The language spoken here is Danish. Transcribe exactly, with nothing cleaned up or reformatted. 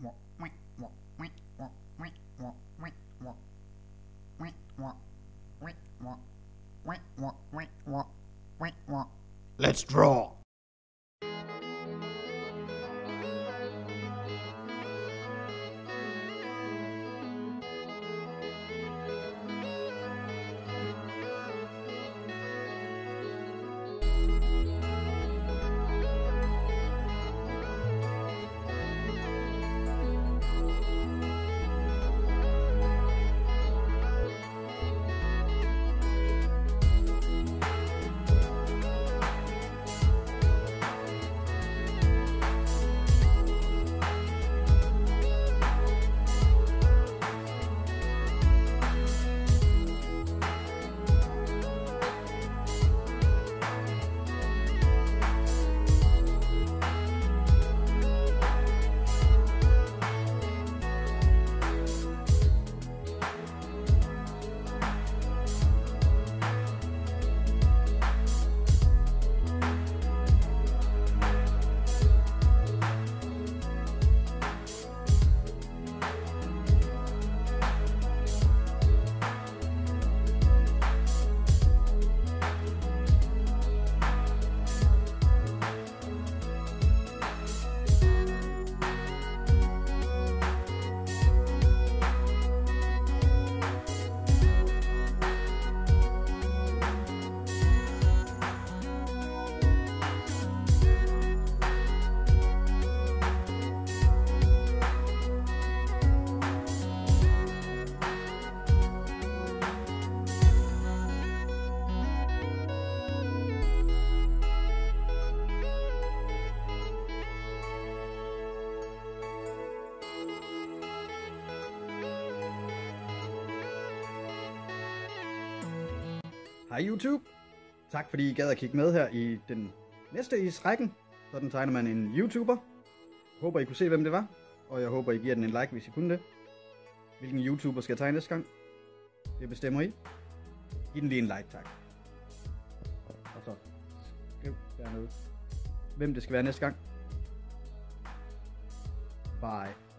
Let's draw. Hej YouTube! Tak fordi I gad at kigge med her i den næste i rækken. Sådan tegner man en YouTuber. Håber I kunne se hvem det var. Og jeg håber I giver den en like hvis I kunne det. Hvilken YouTuber skal jeg tegne næste gang? Det bestemmer I. Giv den lige en like, tak. Og så skriv dernede hvem det skal være næste gang. Bye.